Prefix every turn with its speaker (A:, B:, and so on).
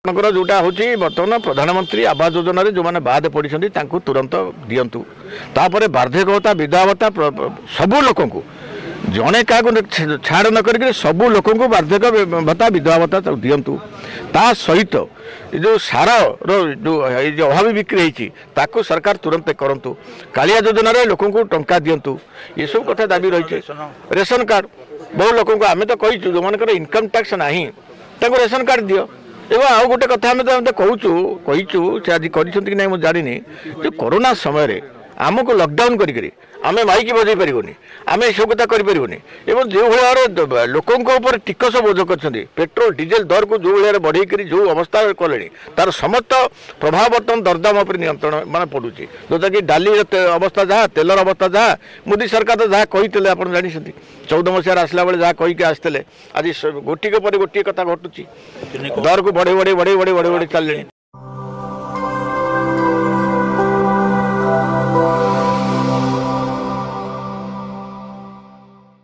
A: जोटा हूँ बर्तमान प्रधानमंत्री आवास योजना जो मैंने बाद पड़ी तुरंत दिंतु तापर वार्धक्य विधवा भत्ता सबू लोक जड़े क्या छाड़ न कर सबू लोक वार्धक्य भत्ता विधवा भत्ता दिंतु ता सहित जो सार जो अभावी बिक्री होती सरकार तुरंत करूँ कालिया योजना लोक टंका दिंतु ये सब कथा दाबी रही रेशन कार्ड बहु लोक आम तो कही जो मान इनकम टैक्स ना रेशन कार्ड दियो एवं आउ गोटे कथा आम तो कहूँ से आज कर मुझे जानी जो कोरोना समय आमको लॉकडाउन करी आमे माइक बजै पारिबोनी आमे सब कथा करि पारिबोनी एवं जो भाया लोकंक ऊपर टिकस बोझ कर पेट्रोल डीजेल दर को जो भाया बढ़े जो अवस्था कले तार समस्त प्रभाव बर्तमान दरदाम पर नियंत्रण मान पड़ुची जोटा कि डाली अवस्था जहाँ तेलर अवस्था जहाँ मोदी सरकार तो जहाँ कही आप जानी 14 मसीह आसला बेले जहाँ कहीकि आसते आज गोटी पर गोटे कथा घटुची दर को बढ़े बढ़े बढ़े बढ़े बढ़े बढ़े चल।